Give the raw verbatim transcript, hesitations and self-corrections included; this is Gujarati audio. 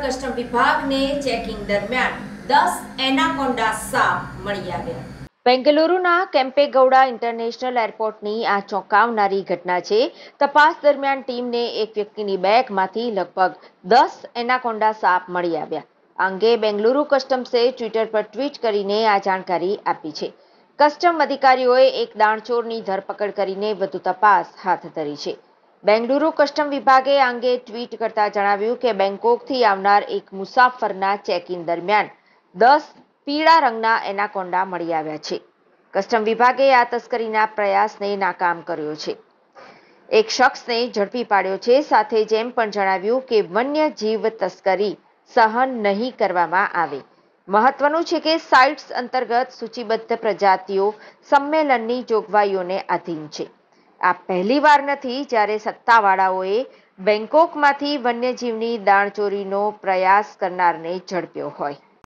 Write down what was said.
કસ્ટમ વિભાગને ચેકિંગ દરમિયાન દસ એનાકોન્ડા સાપ મળી આવ્યા. બેંગલુરુના કેમ્પેગૌડા ઇન્ટરનેશનલ એરપોર્ટની આ ચોંકાવનારી ઘટના છે. તપાસ દરમિયાન ટીમને એક વ્યક્તિની બેગમાંથી લગભગ દસ એનાકોન્ડા સાપ મળી આવ્યા. આ અંગે બેંગલુરુ કસ્ટમ્સે ટ્વિટર પર ટ્વીટ કરીને આ જાણકારી આપી છે. કસ્ટમ અધિકારીઓએ એક દાણચોરની ધરપકડ કરીને વધુ તપાસ હાથ ધરી છે. બેંગલુરુ કસ્ટમ વિભાગે આ અંગે ટ્વીટ કરતા જણાવ્યું કે બેંકોકથી આવનાર એક મુસાફરના ચેકિંગ દરમિયાન દસ પીળા રંગના એનાકોન્ડા મળી આવ્યા છે. કસ્ટમ વિભાગે આ તસ્કરીના પ્રયાસને નાકામ કર્યો છે. એક શખ્સને ઝડપી પાડ્યો છે. સાથે જેમ પણ જણાવ્યું કે વન્ય જીવ તસ્કરી સહન નહીં કરવામાં આવે. મહત્વનું છે કે સાઇટ્સ અંતર્ગત સૂચિબદ્ધ પ્રજાતિઓ સંમેલનની જોગવાઈઓને આધીન છે. આ પહેલીવાર નથી જ્યારે સત્તાવાળાઓએ બેંકોકમાંથી વન્યજીવની દાણચોરીનો પ્રયાસ કરનારને ઝડપ્યો હોય.